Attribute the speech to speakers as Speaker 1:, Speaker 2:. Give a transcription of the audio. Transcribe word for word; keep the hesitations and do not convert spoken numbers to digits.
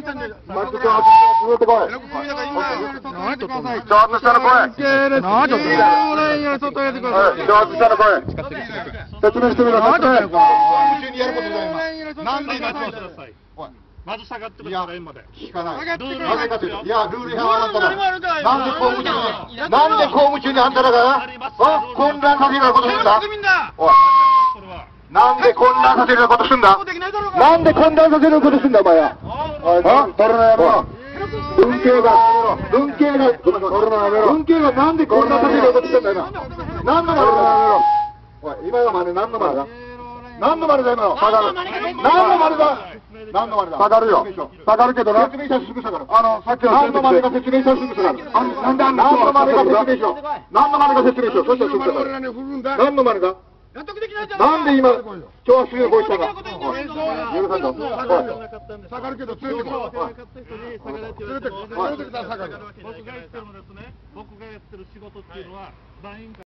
Speaker 1: マックスを続けてこい。ちょっと下の声。
Speaker 2: なあ、ちょっと。
Speaker 1: 上手下の声。説明してみろ。
Speaker 3: なんで今ちょっとください。まず下がってください、まで。
Speaker 1: 聞かない。なぜかというと、いや、ルール違反あんたら。なんで公務中に、なんで公務中にあんたらが、混乱させるようなことするんだ。おい。なんで混乱させるようなことするんだ。なんで混乱させるようなことするんだ、お前は。おい、取るのやめろ。文系が、文系が、取るのやめろ。文系がなんで混乱させるようなことしてんだよな。何のまねだ。おい、今のまね何のまねだ。何のまねだ、今の。下がる。何のまねだ。何のまねだ。下がるよ。下がるけどな。説明したらすぐ下がる。あの、さっきの何のまねか説明したらすぐ下がる。なんであんな何のまねか説明しろ。何のまねか説明しろ。そしたらすぐ下がる。何のまねだ。なんで今、今日はすぐこうしたか。許さんぞ。下がるけど連れてこい。連れてこい。連れてください。僕が言ってるのですね。僕がやってる仕事っていうのは、団員会